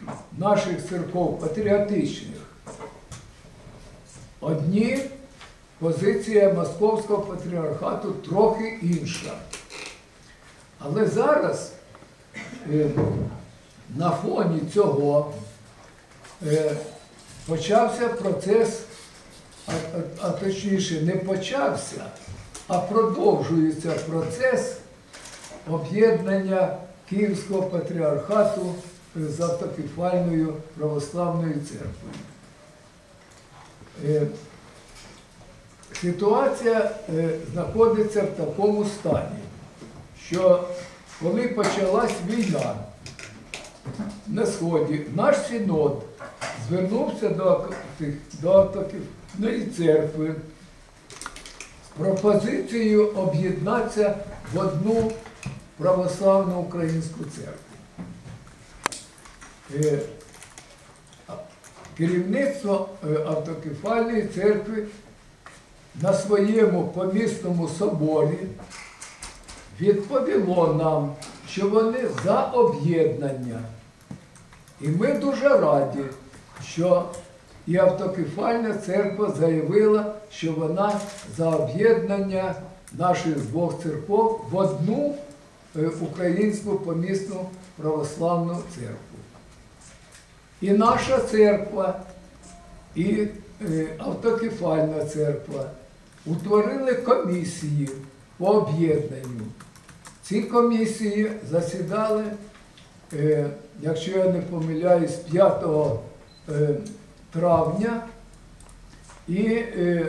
наших церков патріотичних. Одні позиція Московського патріархату трохи інша. Але зараз на фоні цього почався процес, а точніше не почався, а продовжується процес об'єднання Київського патріархату з автокефальною православною церквою. Ситуація знаходиться в такому стані, що коли почалась війна на Сході, наш синод звернувся до автокефальної церкви з пропозицією об'єднатися в одну православну українську церкву. Керівництво автокефальної церкви на своєму помісному соборі відповіло нам, що вони за об'єднання. І ми дуже раді, що і автокефальна церква заявила, що вона за об'єднання наших двох церков в одну українську помісну православну церкву. І наша церква, і автокефальна церква утворили комісії по об'єднанню. Ці комісії засідали, якщо я не помиляюсь, 5 травня і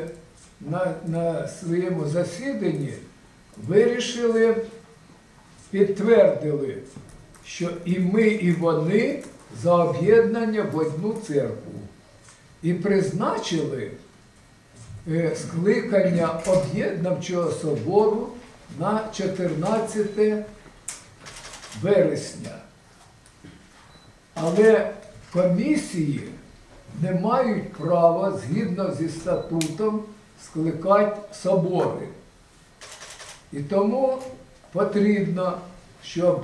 на своєму засіданні вирішили, підтвердили, що і ми, і вони за об'єднання в одну церкву. І призначили скликання об'єднавчого собору на 14 вересня. Але комісії не мають права, згідно зі статутом, скликати собори. І тому потрібно, щоб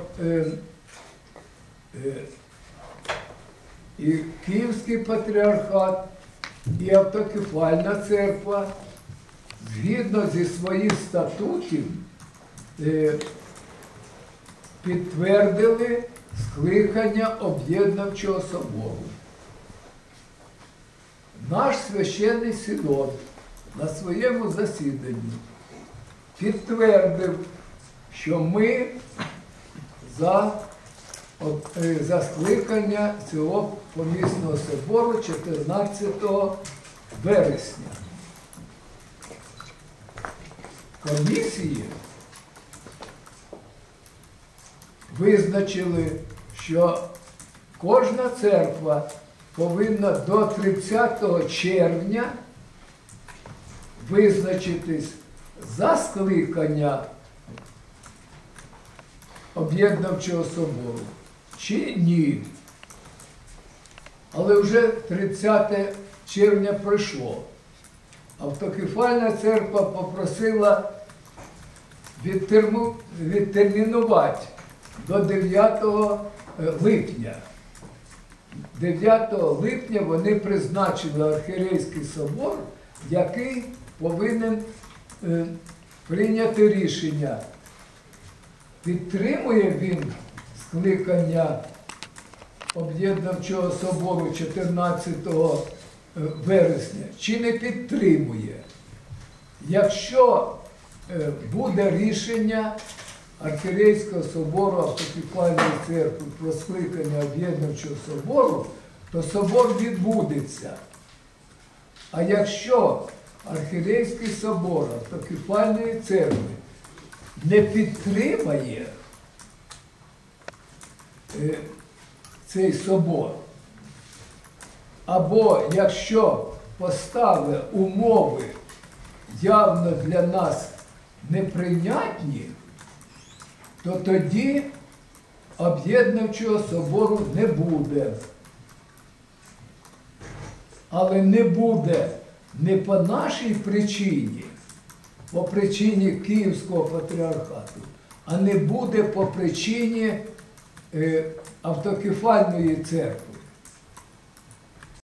і Київський патріархат, і автокефальна церква згідно зі своїх статутів підтвердили скликання об'єднавчого собору. Наш священний синод на своєму засіданні підтвердив, що ми за скликання цього помісного собору 14 вересня. Комісії визначили, що кожна церква повинна до 30 червня визначитись за скликання об'єднавчого собору чи ні. Але вже 30 червня пройшло. Автокефальна церква попросила відтермінувати до 9 липня. 9 липня вони призначили архієрейський собор, який повинен прийняти рішення, підтримує він скликання об'єднавчого собору 14 вересня чи не підтримує. Якщо буде рішення архієрейського собору автокефальної церкви про скликання об'єднавчого собору, то собор відбудеться. А якщо архієрейський собор автокефальної церкви не підтримає цей собор, або якщо поставить умови явно для нас неприйнятні, то тоді об'єднавчого собору не буде. Але не буде не по нашій причині, по причині Київського патріархату, а не буде по причині автокефальної церкви.